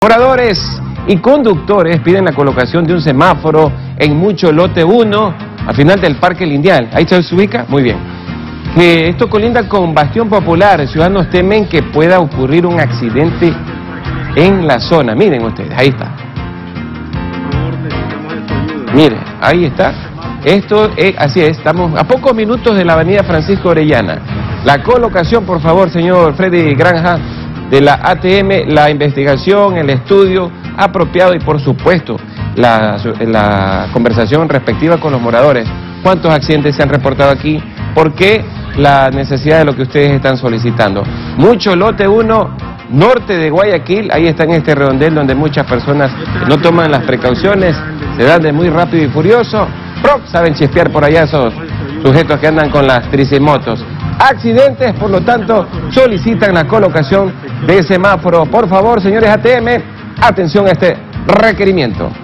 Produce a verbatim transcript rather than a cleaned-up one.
Moradores y conductores piden la colocación de un semáforo en Mucho Lote uno, al final del Parque Lineal. ¿Ahí se ubica? Muy bien. Que esto colinda con Bastión Popular. Ciudadanos temen que pueda ocurrir un accidente en la zona. Miren ustedes, ahí está. Miren, ahí está. Esto es, así es, estamos a pocos minutos de la avenida Francisco Orellana. La colocación, por favor, señor Freddy Granja, de la A T M, la investigación, el estudio apropiado y, por supuesto, la, la conversación respectiva con los moradores. ¿Cuántos accidentes se han reportado aquí? ¿Por qué la necesidad de lo que ustedes están solicitando? Mucho Lote uno, norte de Guayaquil, ahí está en este redondel donde muchas personas no toman las precauciones, se dan de muy rápido y furioso, ¡prop! Saben chispear por allá esos sujetos que andan con las tricimotos. Accidentes, por lo tanto, solicitan la colocación de semáforo. Por favor, señores A T M, atención a este requerimiento.